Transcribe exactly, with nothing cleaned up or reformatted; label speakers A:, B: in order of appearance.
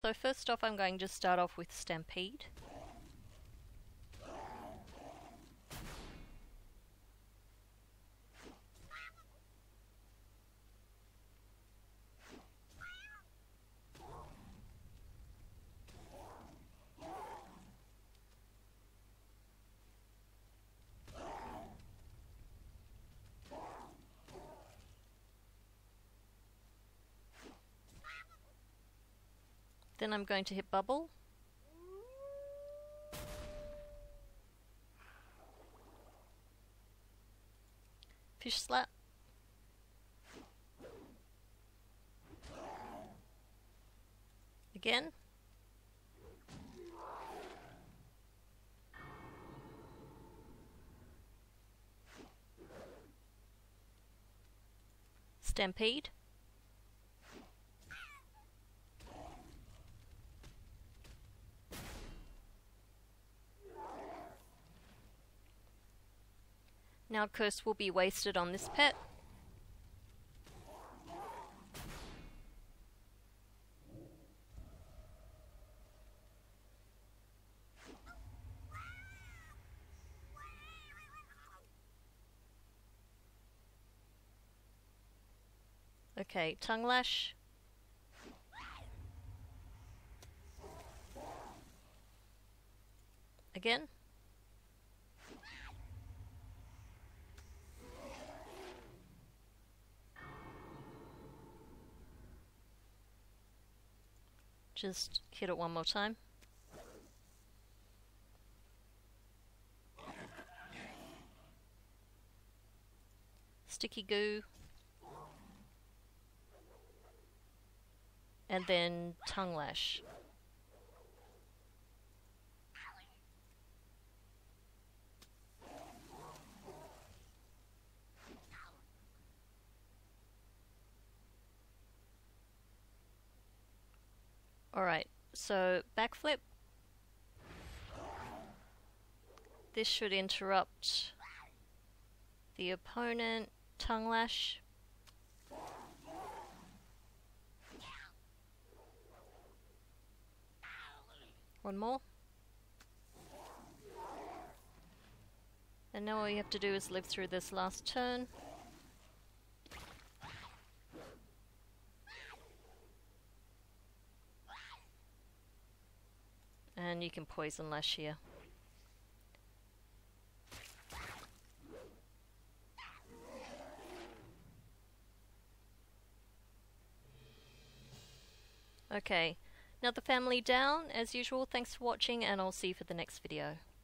A: So first off, I'm going to start off with Stampede. Then I'm going to hit Bubble. Fish Slap. Again. Stampede. Now Curse will be wasted on this pet. Okay, Tongue Lash. Again. Just hit it one more time. Sticky Goo. And then Tongue Lash. Alright, so backflip. This should interrupt the opponent. Tongue Lash. One more. And now all you have to do is live through this last turn. And you can Poison Lash here. Okay, now the family down. As usual, thanks for watching and I'll see you for the next video.